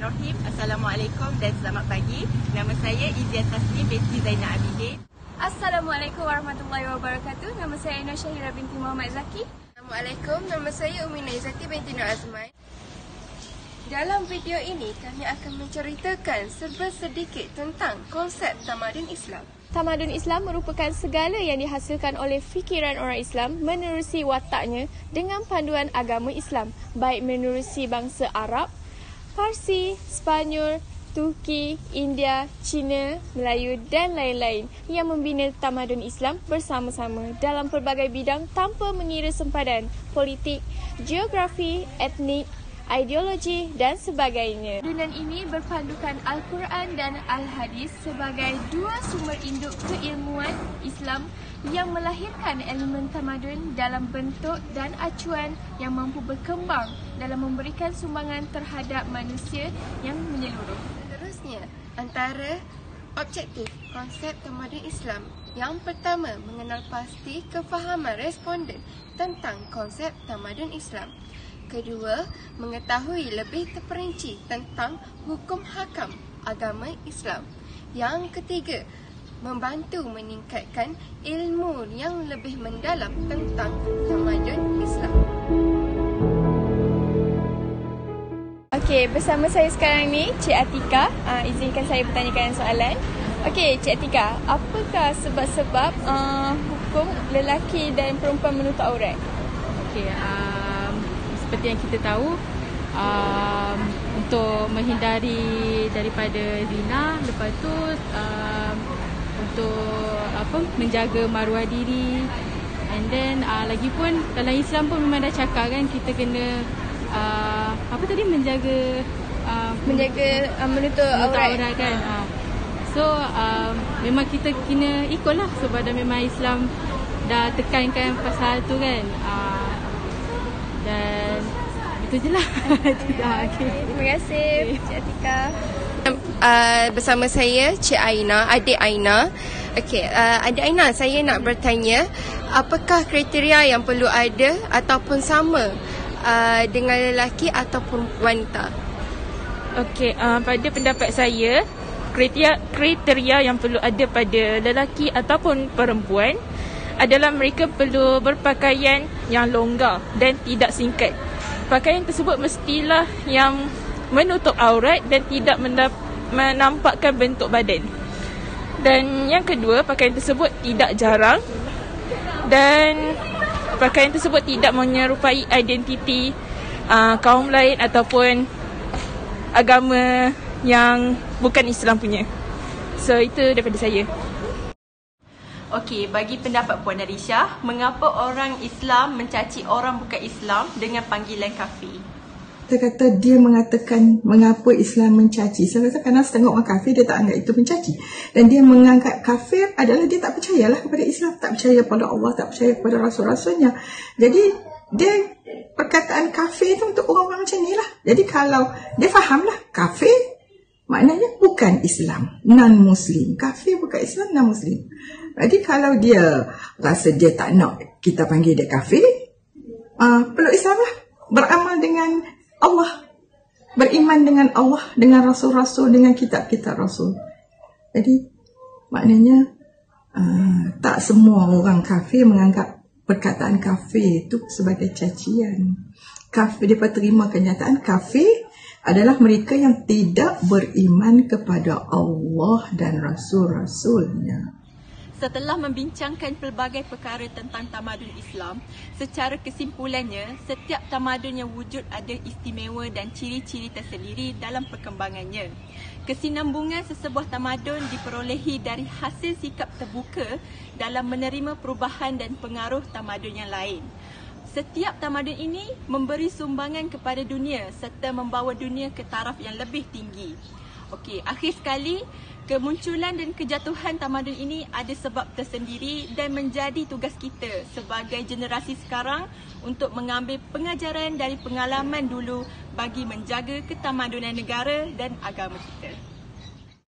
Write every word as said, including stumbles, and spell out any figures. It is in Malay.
Bismillahirrahmanirrahim. Assalamualaikum dan selamat pagi. Nama saya Izian Taslim binti Zainal Abidin. Assalamualaikum warahmatullahi wabarakatuh. Nama saya Ainur Syahira binti Muhammad Zaki. Assalamualaikum. Nama saya Umi Naizati binti Nur Azman. Dalam video ini kami akan menceritakan serba sedikit tentang konsep tamadun Islam. Tamadun Islam merupakan segala yang dihasilkan oleh fikiran orang Islam menerusi wataknya dengan panduan agama Islam, baik menerusi bangsa Arab, Parsi, Spanyol, Turki, India, Cina, Melayu dan lain-lain yang membina tamadun Islam bersama-sama dalam pelbagai bidang tanpa mengira sempadan politik, geografi, etnik, ideologi dan sebagainya. Dunia ini berpandukan Al-Quran dan Al-Hadis sebagai dua sumber induk keilmuan Islam yang melahirkan elemen tamadun dalam bentuk dan acuan yang mampu berkembang dalam memberikan sumbangan terhadap manusia yang menyeluruh. Seterusnya, antara objektif konsep tamadun Islam, yang pertama, mengenal pasti kefahaman responden tentang konsep tamadun Islam. Kedua, mengetahui lebih terperinci tentang hukum hakam agama Islam. Yang ketiga, membantu meningkatkan ilmu yang lebih mendalam tentang tamadun Islam. Okey, bersama saya sekarang ni Cik Atika. Uh, izinkan saya bertanyakan soalan. Okey, Cik Atika, apakah sebab-sebab uh, hukum lelaki dan perempuan menutup aurat? Okey, um, seperti yang kita tahu, um, untuk menghindari daripada zina, lepas tu um, untuk apa menjaga maruah diri, and then uh, lagipun dalam Islam pun memang dah cakap kan, kita kena uh, apa tadi menjaga uh, Menjaga uh, menutup, menutup aurat. aurat kan. Uh. So um, memang kita kena ikutlah sebab dah memang Islam dah tekankan pasal tu kan. Uh, dan itu je lah. Okay. Terima kasih, okay. Cik Atika. Uh, bersama saya Cik Aina, adik Aina. Okey, uh, adik Aina, saya nak bertanya, apakah kriteria yang perlu ada ataupun sama uh, dengan lelaki ataupun wanita? Okey, uh, pada pendapat saya, kriteria kriteria yang perlu ada pada lelaki ataupun perempuan adalah mereka perlu berpakaian yang longgar dan tidak singkat. Pakaian tersebut mestilah yang menutup aurat dan tidak menampakkan bentuk badan. Dan yang kedua, pakaian tersebut tidak jarang dan pakaian tersebut tidak menyerupai identiti uh, kaum lain ataupun agama yang bukan Islam punya. So itu daripada saya. Okey, bagi pendapat Puan Narisha, mengapa orang Islam mencaci orang bukan Islam dengan panggilan kafir? Saya kata dia mengatakan mengapa Islam mencaci. Saya rasa kerana setengah orang kafir dia tak anggap itu mencaci. Dan dia menganggap kafir adalah dia tak percayalah kepada Islam, tak percaya kepada Allah, tak percaya kepada Rasul-Rasulnya. Jadi dia perkataan kafir itu untuk orang-orang macam ni lah. Jadi kalau dia fahamlah kafir maknanya bukan Islam, non-Muslim. Kafir bukan Islam, non-Muslim. Jadi kalau dia rasa dia tak nak kita panggil dia kafir, uh, peluk Islam lah. Beramal dengan Allah, beriman dengan Allah, dengan Rasul-Rasul, dengan kitab-kitab Rasul. Jadi maknanya uh, tak semua orang kafir menganggap perkataan kafir itu sebagai cacian. Kafir, dia terima kenyataan kafir adalah mereka yang tidak beriman kepada Allah dan Rasul-Rasulnya. Setelah membincangkan pelbagai perkara tentang tamadun Islam, secara kesimpulannya, setiap tamadun yang wujud ada istimewa dan ciri-ciri tersendiri dalam perkembangannya. Kesinambungan sesebuah tamadun diperolehi dari hasil sikap terbuka dalam menerima perubahan dan pengaruh tamadun yang lain. Setiap tamadun ini memberi sumbangan kepada dunia serta membawa dunia ke taraf yang lebih tinggi. Okey, akhir sekali, kemunculan dan kejatuhan tamadun ini ada sebab tersendiri dan menjadi tugas kita sebagai generasi sekarang untuk mengambil pengajaran dari pengalaman dulu bagi menjaga ketamadunan negara dan agama kita.